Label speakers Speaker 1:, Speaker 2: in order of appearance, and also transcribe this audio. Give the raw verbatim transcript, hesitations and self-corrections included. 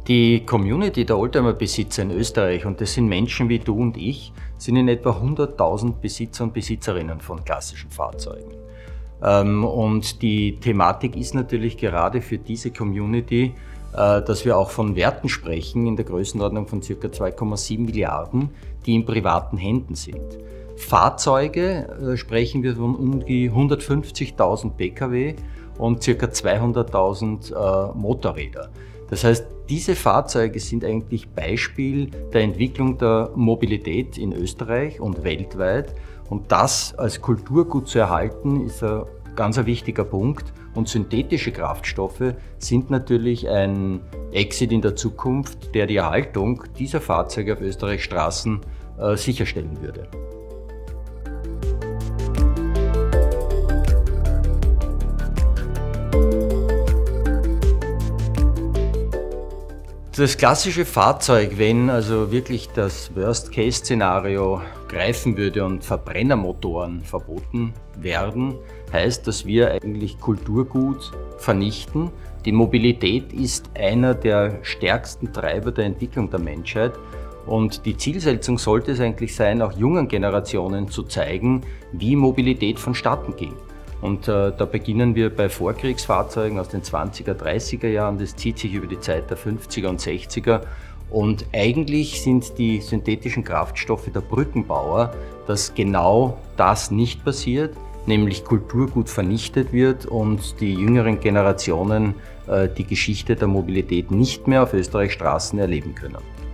Speaker 1: Die Community der Oldtimer-Besitzer in Österreich, und das sind Menschen wie du und ich, sind in etwa hunderttausend Besitzer und Besitzerinnen von klassischen Fahrzeugen. Und die Thematik ist natürlich gerade für diese Community, dass wir auch von Werten sprechen in der Größenordnung von ca. zwei Komma sieben Milliarden, die in privaten Händen sind. Fahrzeuge sprechen wir von um die hundertfünfzigtausend Pkw und ca. zweihunderttausend Motorräder. Das heißt, diese Fahrzeuge sind eigentlich Beispiel der Entwicklung der Mobilität in Österreich und weltweit. Und das als Kulturgut zu erhalten, ist ein ganz ein wichtiger Punkt. Und synthetische Kraftstoffe sind natürlich ein Exit in der Zukunft, der die Erhaltung dieser Fahrzeuge auf Österreichs Straßen äh, sicherstellen würde. Das klassische Fahrzeug, wenn also wirklich das Worst-Case-Szenario greifen würde und Verbrennermotoren verboten werden, heißt, dass wir eigentlich Kulturgut vernichten. Die Mobilität ist einer der stärksten Treiber der Entwicklung der Menschheit. Und die Zielsetzung sollte es eigentlich sein, auch jungen Generationen zu zeigen, wie Mobilität vonstatten ging. Und äh, da beginnen wir bei Vorkriegsfahrzeugen aus den zwanziger, dreißiger Jahren, das zieht sich über die Zeit der fünfziger und sechziger. Und eigentlich sind die synthetischen Kraftstoffe der Brückenbauer, dass genau das nicht passiert, nämlich Kulturgut vernichtet wird und die jüngeren Generationen äh, die Geschichte der Mobilität nicht mehr auf Österreichs Straßen erleben können.